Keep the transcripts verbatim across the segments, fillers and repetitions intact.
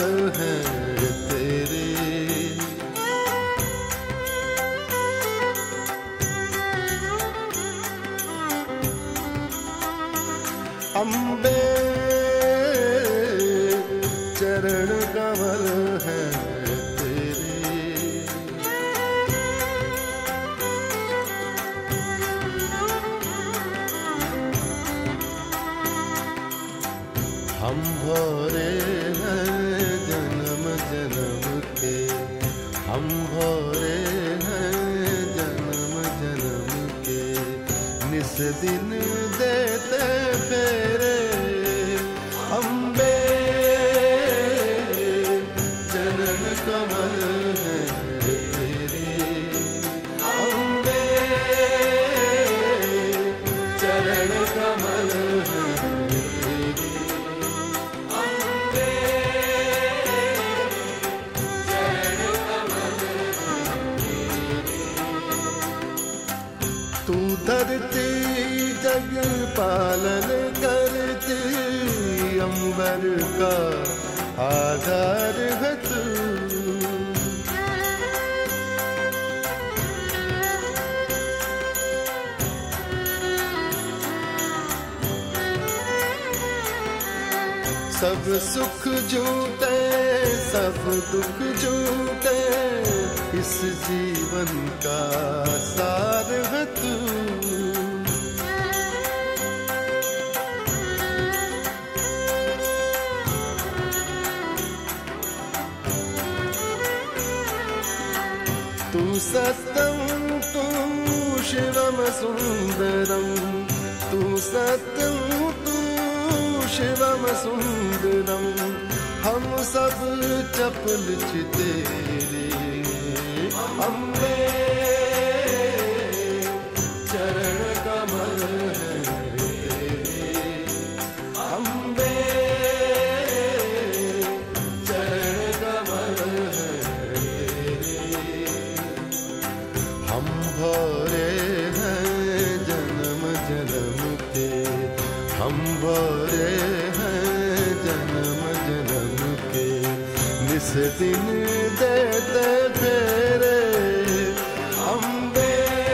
हैं तेरे। अम्बे चरण कमल हैं तेरे। हम भोरे हैं जन्म जन्म के, हम भोरे हैं जन्म जन्म के, निस दिन देते फेरे। अम्बे चरण कमल हैं तेरे। अम्बे चरण कमल हैं तेरे। अम्बे चरण कमल हैं तेरे। तू धरती जग पालन करती, अंबर का आधार है तू। सब सुख झूठे सब दुख झूठे, इस जीवन का सार है तू। तू सत्यम तू शिवम सुंदरम, तू सत्यम तू शिवम सुंदरम, हम सब चपल तेरे। अम्बे चरण कमल हैं तेरे। अम्बे चरण कमल हैं तेरे। हम भोरे हैं जन्म जन्म के, हम भोरे हैं जन्म जन्म के, निस दिन देते फेरे। अम्बे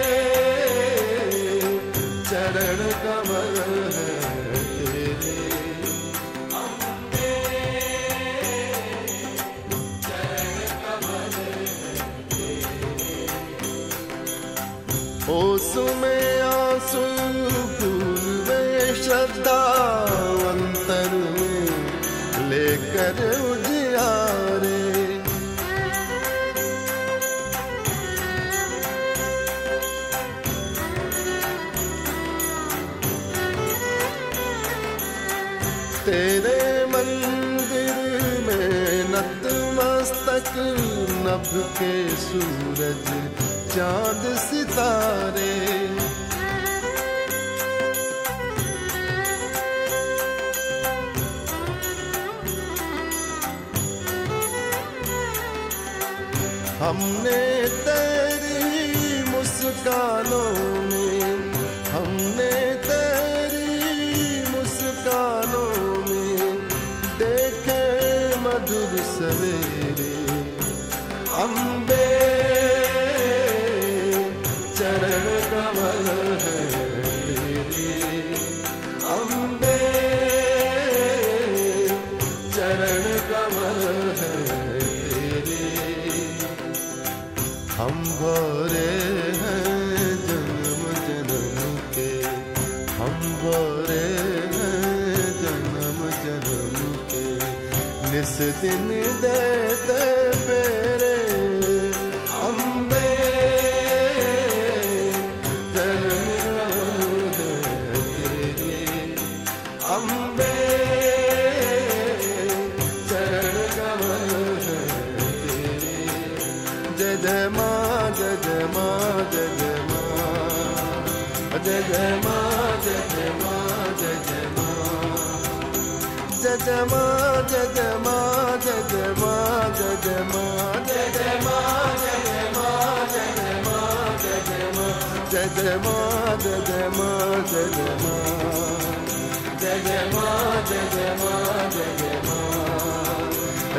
चरण कमल हैं तेरे। अम्बे चरण कमल हैं तेरे। ओस में आंसू फूल में श्रद्धा, अंतर में लेकर उजियारे। तेरे मंदिर में नतमस्तक, नभ के सूरज चांद सितारे। हमने तेरी मुस्कानों में, हमने तेरी मुस्कानों में देखे मधुर सवेरे। अम्बे चरण कमल हैं तेरे। अम्बे चरण कमल हैं तेरे। हम भोरे हैं जन्म जन्म के, हम भोरे हैं जन्म जन्म के, निस दिन देते फेरे। अम्बे चरण कमल हैं तेरे। अम्बे चरण कमल हैं तेरे। जय जय माँ जय जय माँ जय जय माँ, जय जय माँ जय जय माँ जय जय माँ, जय जय माँ जय जय माँ जय जय माँ जय जय माँ, जय जय माँ जय जय माँ जय जय माँ जय जय माँ, जय जय माँ जय जय माँ जय जय माँ, जय जय माँ जय जय माँ जय जय माँ,